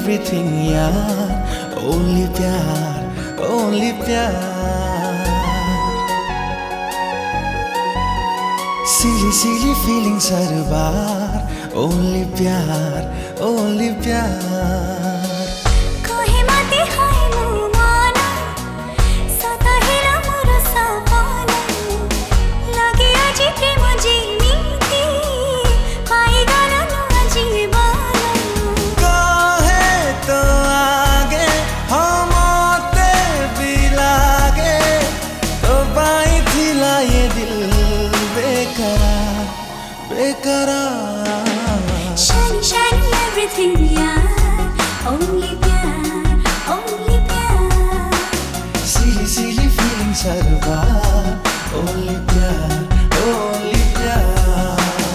everything यार, only प्यार, only प्यार। Silly silly feelings हर बार, only प्यार, only प्यार। Shiny, shiny everything यार, only प्यार, only प्यार। Silly, silly feelings हर बार, only प्यार, only प्यार।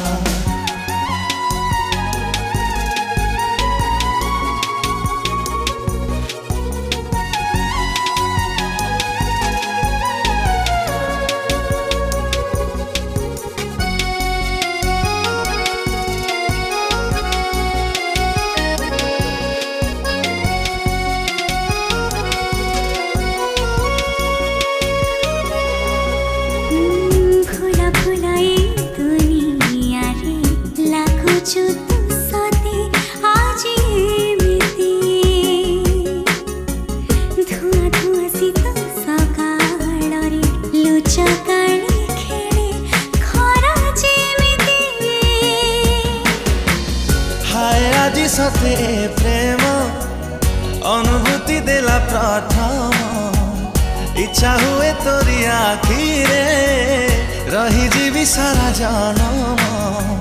আজি সতে প্রেম অনুভূতি দেলা প্রথম ইচ্ছা হুয়ে তোরি আখিরে রহি যাবি সারা জনম।